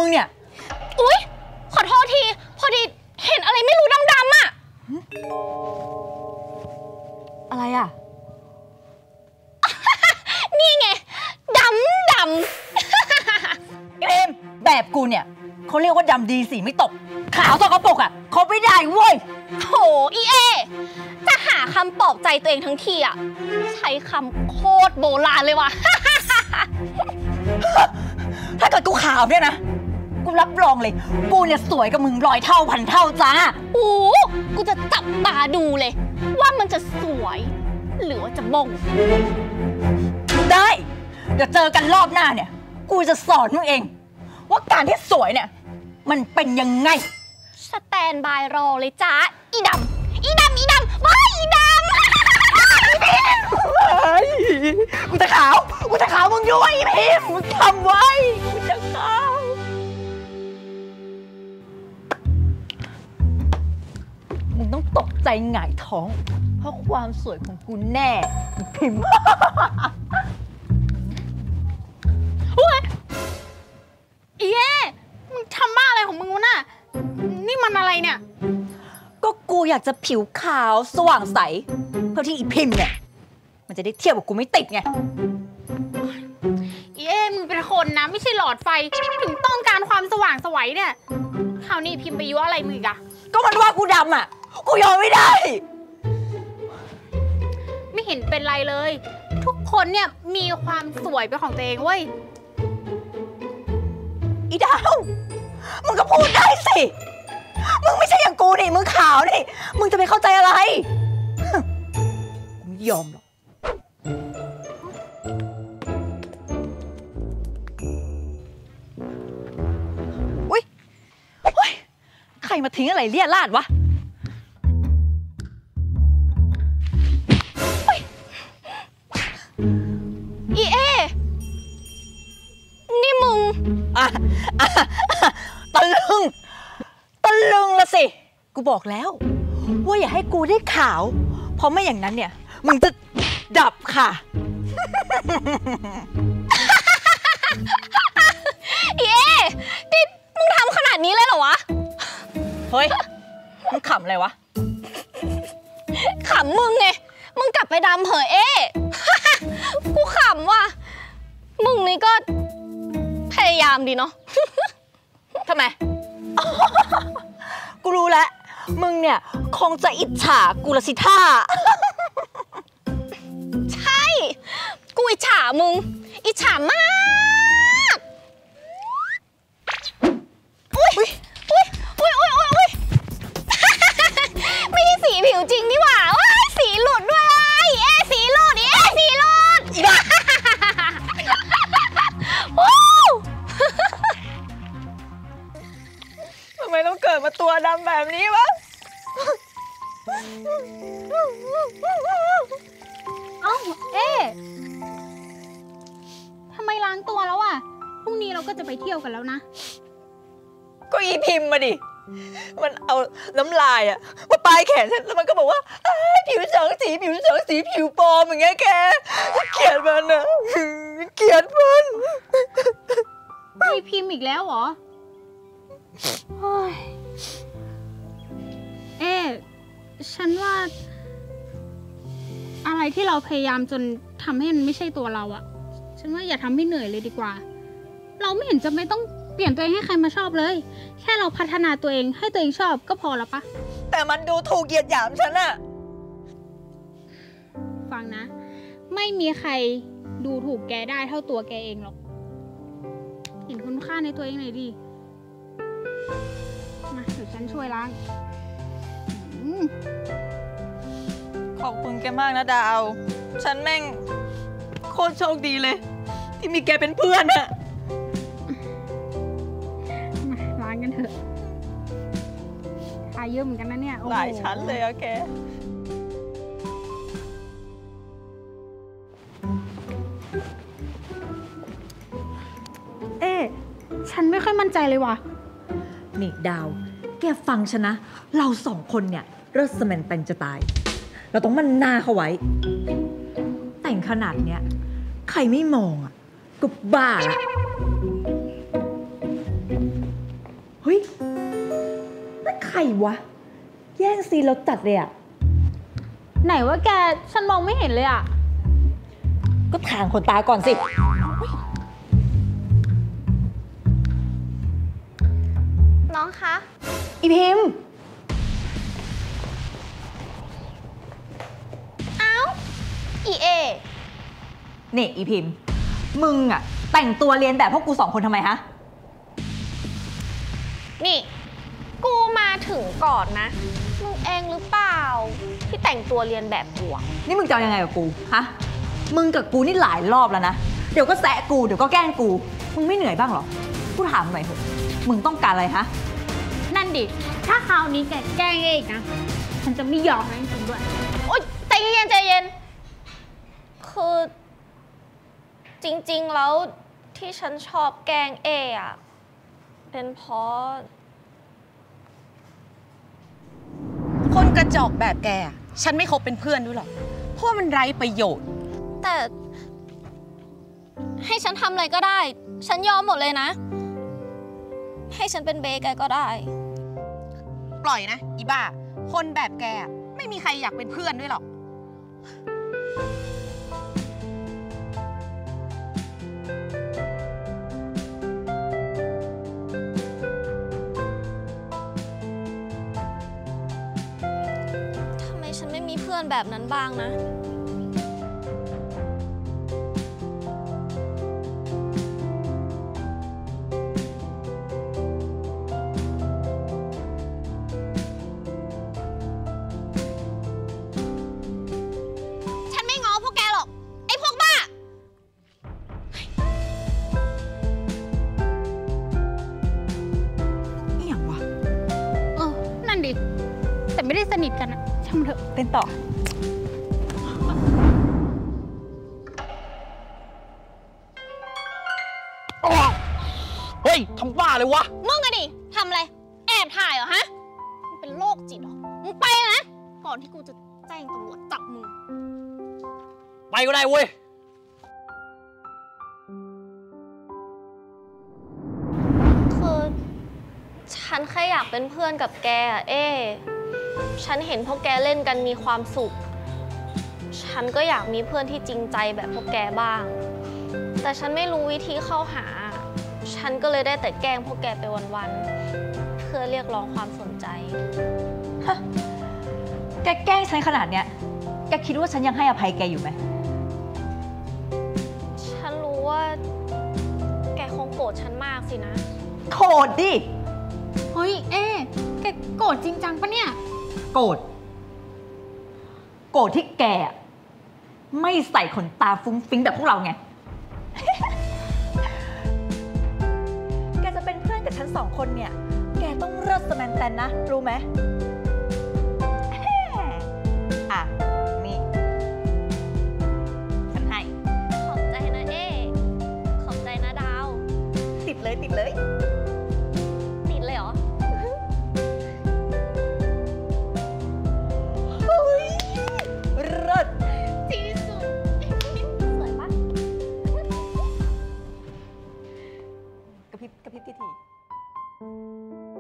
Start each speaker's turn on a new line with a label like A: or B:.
A: งเนี่ย
B: อุ๊ยขอโทษทีพอดีเห็นอะไรไม่รู้ดำๆอะ
A: อะไรอ่ะ
B: นี่ไงด
A: เกรมแบบกูเนี่ยเขาเรียกว่าดำดีสีไม่ตกขาวสกปรกอ่ะเขาไม่ได้เว้ย
B: โถอีเอจะหาคำปลอบใจตัวเองทั้งทีอ่ะใช้คำโคตรโบราณเลยว่ะ
A: ถ้าเกิดกูขาวเนี่ยนะกูรับรองเลยกูเนี่ยสวยกับมึง100 เท่าพันเท่าจ้า
B: โอ้กูจะจับตาดูเลยว่ามันจะสวยหรือว่าจะบง
A: ได้เดี๋ยวเจอกันรอบหน้าเนี่ยกูจะสอนมึงเองว่าการที่สวยเนี่ยมันเป็นยังไง
B: สแตนบายรอเลยจ้าอีดำว้ายอีดำ
A: กูจะขาวมึงด้วยพิมมึงทำไว้กูจะขาวมึงต้องตกใจหงายท้องเพราะความสวยของกูแน่พิมพ์
B: อีเย่มึงทำบ้าอะไรของมึงวะน่ะนี่มันอะไรเนี่ย
A: ก็กูอยากจะผิวขาวสว่างใสเพื่อที่อีพิมพ์เนี่ยมันจะได้เทียบกับกูไม่ติดไง
B: อีเย่มึงเป็นคนนะไม่ใช่หลอดไฟถึงต้องการความสว่างสวยเนี่ยคราวนี้พิมพ์ไปยั่วอะไรมึงอีกอะ
A: ก็มันว่ากูดำอ่ะกูยอมไม่ได้
B: ไม่เห็นเป็นไรเลยทุกคนเนี่ยมีความสวยเป็นของตัวเองเว้ย
A: อีดาวมึงก็พูดได้สิมึงไม่ใช่อย่างกูนี่มึงขาวนี่มึงจะไปเข้าใจอะไรกูไม่ยอมหรอกอุ๊ยใครมาทิ้งอะไรเลี่ยราดวะ
B: อีเอนี่มึง
A: ตะลึงละสิกูบอกแล้วว่าอย่าให้กูได้ขาวเพราะไม่อย่างนั้นเนี่ยมึงจะดับค่ะ
B: เอ๊ะนี่มึงทำขนาดนี้เลยเหรอวะ
A: เฮ้ยมึงขำอะไรวะ
B: ขำมึงไงมึงกลับไปดำเหอะเอ๊ะกูขำว่ะมึงนี่ก็พยายามดีเนาะ
A: ทำไมกูรู้แล้วมึงเนี่ยคงจะอิจฉากูละสิท่า
B: ใช่กูอิจฉามึงอิจฉามากอุ๊ยไม่ใช่สีผิวจริงนี่หว่าสีหลุดด้วยเอ๊ะสีหลุดอีบ้า
A: ทำไมต้องเกิดมาตัวดำแบบนี้วะ
B: เอ้าเอ๊ะทำไมล้างตัวแล้วอ่ะพรุ่งนี้เราก็จะไปเที่ยวกันแล้วนะ
A: ก็อีพิมพ์มาดิมันเอาน้ำลายอะมาปลายแขนฉันแล้วมันก็บอกว่าผิวสองสีผิวปลอมอย่างเงี้ยแกเกลียดมันอะเกลียดมัน
B: อีพิมพ์อีกแล้วเหรอเอ๊ะฉันว่าอะไรที่เราพยายามจนทำให้มันไม่ใช่ตัวเราอะฉันว่าอย่าทำให้เหนื่อยเลยดีกว่าเราไม่เห็นจะไม่ต้องเปลี่ยนตัวเองให้ใครมาชอบเลยแค่เราพัฒนาตัวเองให้ตัวเองชอบก็พอแล้วปะ
A: แต่มันดูถูกเหยียดหยามฉันอะ
B: ฟังนะไม่มีใครดูถูกแกได้เท่าตัวแกเองหรอกเห็นคุณค่าในตัวเองหน่อยดิมาเดี๋ยวฉันช่วยล้าง
A: ขอบคุณแกมากนะดาวฉันแม่งโคตรโชคดีเลยที่มีแกเป็นเพื่อนอะ
B: มาล้างกันเถอะทาเยอะเหมือนกันนะเนี่ย
A: หลายชั้นเลยอะแก
B: ฉันไม่ค่อยมั่นใจเลยว่ะ
A: นี่ดาวแกฟังฉันนะเรา2 คนเนี่ยเลิศแมนแต่งจะตายเราต้องมั่นหน้าเขาไว้แต่งขนาดเนี้ยใครไม่มองอ่ะก็บ้าละรวะ แย่งซีนเราจัดเลยอะ
B: ไหนว่าแกฉันมองไม่เห็นเลยอะ
A: ก็ทางคนตาก่อนสิ
C: น้องคะ
A: อีพิมพ์
C: อีเอ
A: นี่อีพิมพ์ มึงอะแต่งตัวเรียนแบบพวกกู2 คนทำไมฮะ
C: นี่ กูมาถึงก่อนนะ มึงเองหรือเปล่า ที่แต่งตัวเรียนแบบกูอะ
A: นี่มึงจะเอายังไงกับกู ฮะ มึงกับกูนี่หลายรอบแล้วนะ เดี๋ยวก็แซะกู เดี๋ยวก็แกล้งกู มึงไม่เหนื่อยบ้างเหรอ กูถามหน่อยเถอะ มึงต้องการอะไรฮะ
B: นั่นดิ ถ้าคราวนี้แกแกล้งเองนะ ฉันจะไม่ยอมนะจริงๆด้วย
C: โอ๊ยใจเย็นใจเย็น คือ จริงๆแล้วที่ฉันชอบแกล้งเออะเป็นเพราะ
D: คนกระจอกแบบแกอะฉันไม่คบเป็นเพื่อนด้วยหรอก เพราะว่ามันไร้ประโยชน์
C: แต่ ให้ฉันทำอะไรก็ได้ ฉันยอมหมดเลยนะ ให้ฉันเป็นเบย์แกก็ได้
D: ปล่อยนะอีบ้า คนแบบแกอะไม่มีใครอยากเป็นเพื่อนด้วยหรอก
C: ทำไมฉันไม่มีเพื่อนแบบนั้นบ้างนะ ฉันไม่ง้อพวกแกหรอก ไอ้พวกบ้า
D: นี่อย่างวะ
B: เออ นั่นดิ แต่ไม่ได้สนิทกันอะช่างมันเถอะ
A: เต้นต่อ
E: เฮ้ย ทำบ้าเลยวะ
C: มึงอะดิ ทำอะไร แอบถ่ายเหรอฮะ มึงเป็นโรคจิตเหรอ มึงไปนะ ก่อนที่กูจะแจ้งตำรวจจับมึง
E: ไปก็ได้เว้ย
C: คือฉันแค่อยากเป็นเพื่อนกับแกอะฉันเห็นพวกแกเล่นกันมีความสุข ฉันก็อยากมีเพื่อนที่จริงใจแบบพวกแกบ้าง แต่ฉันไม่รู้วิธีเข้าหา ฉันก็เลยได้แต่แกล้งพวกแกไปวันๆ เพื่อเรียกร้องความสนใจ
A: แกแกล้งฉันขนาดเนี้ย แกคิดว่าฉันยังให้อภัยแกอยู่ไหม
C: ฉันรู้ว่าแกคงโกรธฉันมากสินะ
A: โกรธดิ
B: เฮ้ย แกโกรธจริงจังปะเนี่ย
A: โกรธ โกรธที่แกอะไม่ใส่ขนตาฟุ้งฟิ้งแบบพวกเราไง แกจะเป็นเพื่อนกับฉัน2 คนเนี่ย แกต้องเลิศสแมนแตนนะ รู้ไหมอ่ะ นี่ ฉันให้
C: ขอบใจนะขอบใจนะดาว
A: ติดเลยติดเลย
C: ติดเลยเหรอ
A: เฮ้ยเลิศ
C: ที่สุด สวยปะ
A: กระพริบที